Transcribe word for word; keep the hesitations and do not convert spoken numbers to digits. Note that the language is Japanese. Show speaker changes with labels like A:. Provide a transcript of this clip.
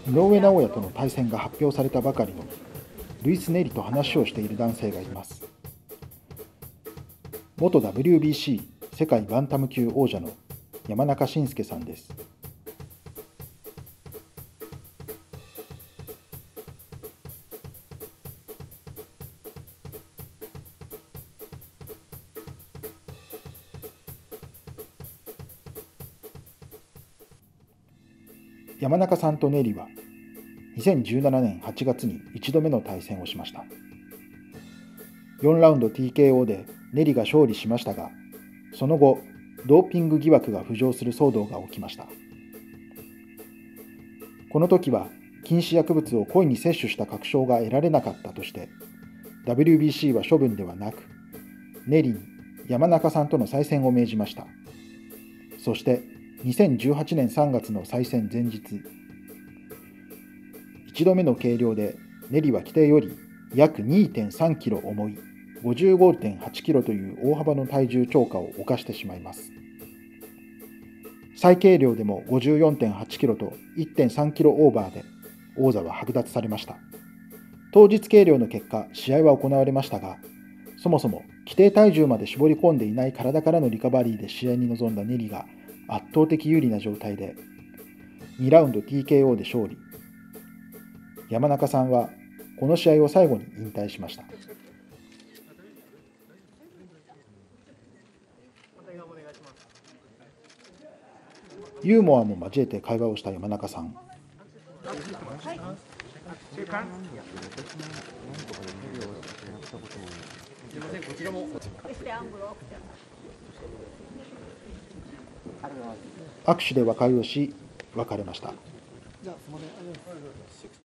A: 井上尚弥との対戦が発表されたばかりのルイス・ネリと話をしている男性がいます。元 ダブリュービーシー 世界バンタム級王者の山中慎介さんです。山中さんとネリはにせんじゅうななねんはちがつにいちどめの対戦をしました。よんラウンド ティーケーオー でネリが勝利しましたが、その後、ドーピング疑惑が浮上する騒動が起きました。この時は禁止薬物を故意に摂取した確証が得られなかったとして、ダブリュービーシー は処分ではなく、ネリに山中さんとの再戦を命じました。そしてにせんじゅうはちねんさんがつの再戦前日、いちどめの計量でネリは規定より約 にてんさんキロ重い ごじゅうごてんはちキロという大幅の体重超過を犯してしまいます。再計量でも ごじゅうよんてんはちキロと いってんさんキロオーバーで王座は剥奪されました。当日計量の結果、試合は行われましたが、そもそも規定体重まで絞り込んでいない体からのリカバリーで試合に臨んだネリが圧倒的有利な状態でにラウンド ティーケーオー で勝利。山中さんはこの試合を最後に引退しました。ユーモアも交えて会話をした山中さん。握手で和解をし、別れました。